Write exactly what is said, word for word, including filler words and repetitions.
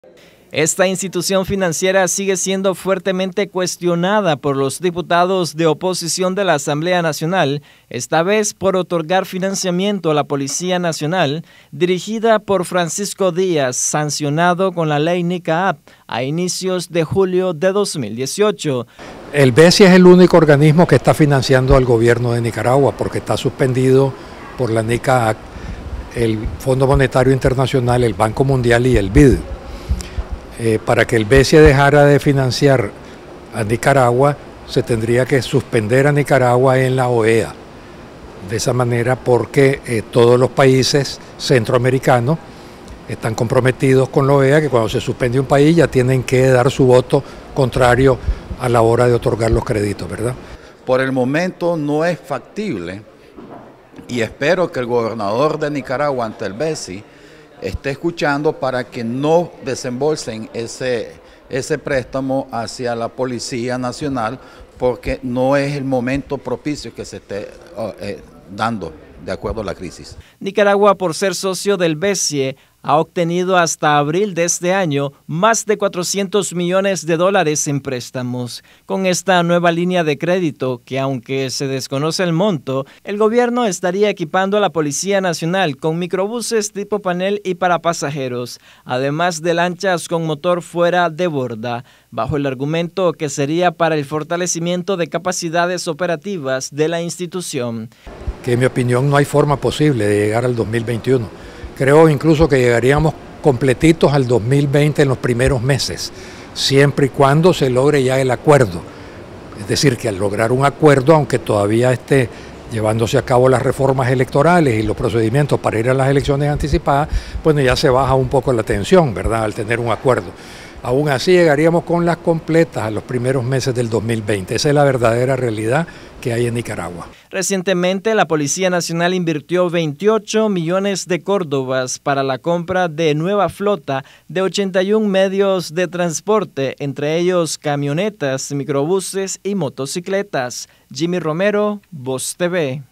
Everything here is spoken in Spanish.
Esta institución financiera sigue siendo fuertemente cuestionada por los diputados de oposición de la Asamblea Nacional, esta vez por otorgar financiamiento a la Policía Nacional, dirigida por Francisco Díaz, sancionado con la ley NICAAP a inicios de julio de dos mil dieciocho. El B E S I es el único organismo que está financiando al gobierno de Nicaragua porque está suspendido por la NICAAP, el Fondo Monetario Internacional, el Banco Mundial y el B I D. Eh, para que el B E S I dejara de financiar a Nicaragua, se tendría que suspender a Nicaragua en la O E A. De esa manera, porque eh, todos los países centroamericanos están comprometidos con la O E A, que cuando se suspende un país ya tienen que dar su voto contrario a la hora de otorgar los créditos, ¿verdad? Por el momento no es factible y espero que el gobernador de Nicaragua ante el B E S I esté escuchando para que no desembolsen ese, ese préstamo hacia la Policía Nacional, porque no es el momento propicio que se esté uh, eh, dando de acuerdo a la crisis. Nicaragua, por ser socio del B E S I E, ha obtenido hasta abril de este año más de cuatrocientos millones de dólares en préstamos. Con esta nueva línea de crédito, que aunque se desconoce el monto, el gobierno estaría equipando a la Policía Nacional con microbuses tipo panel y para pasajeros, además de lanchas con motor fuera de borda, bajo el argumento que sería para el fortalecimiento de capacidades operativas de la institución. Que en mi opinión no hay forma posible de llegar al dos mil veintiuno. Creo incluso que llegaríamos completitos al dos mil veinte en los primeros meses, siempre y cuando se logre ya el acuerdo. Es decir, que al lograr un acuerdo, aunque todavía esté llevándose a cabo las reformas electorales y los procedimientos para ir a las elecciones anticipadas, bueno, ya se baja un poco la tensión, ¿verdad?, al tener un acuerdo. Aún así llegaríamos con las completas a los primeros meses del dos mil veinte. Esa es la verdadera realidad que hay en Nicaragua. Recientemente, la Policía Nacional invirtió veintiocho millones de córdobas para la compra de nueva flota de ochenta y un medios de transporte, entre ellos camionetas, microbuses y motocicletas. Jimmy Romero, Voz T V.